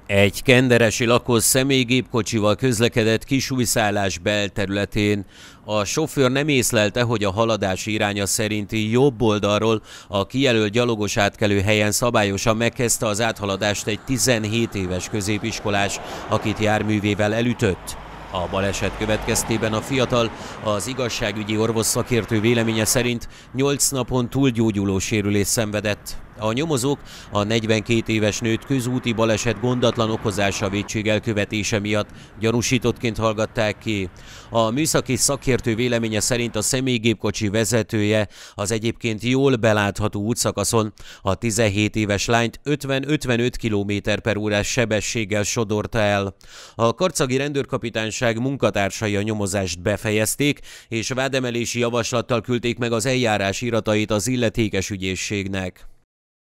Egy kenderesi lakos személygépkocsival közlekedett Kisújszállás belterületén. A sofőr nem észlelte, hogy a haladási iránya szerinti jobb oldalról a kijelölt gyalogos átkelő helyen szabályosan megkezdte az áthaladást egy 17 éves középiskolás, akit járművével elütött. A baleset következtében a fiatal az igazságügyi orvosszakértő véleménye szerint 8 napon túlgyógyuló sérülést szenvedett. A nyomozók a 42 éves nőt közúti baleset gondatlan okozása vétség elkövetése miatt gyanúsítottként hallgatták ki. A műszaki szakértő véleménye szerint a személygépkocsi vezetője az egyébként jól belátható útszakaszon a 17 éves lányt 50-55 km/órás sebességgel sodorta el. A karcagi rendőrkapitányság munkatársai a nyomozást befejezték, és vádemelési javaslattal küldték meg az eljárás iratait az illetékes ügyészségnek.